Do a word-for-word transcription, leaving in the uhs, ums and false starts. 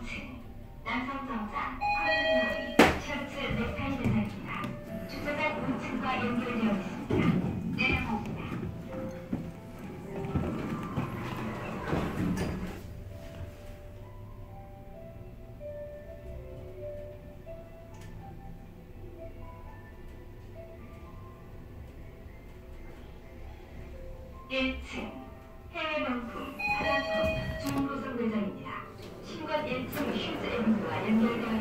층 남성 정장 커튼놀이 셔츠 넥타이 대상입니다. 주차장 오 층과 연결되어 있습니다. 내려갑니다. 일 층 해외명품, 화장품, 중고성 매장입니다. 신관 일 층 휴즈 에비뉴와 연결되어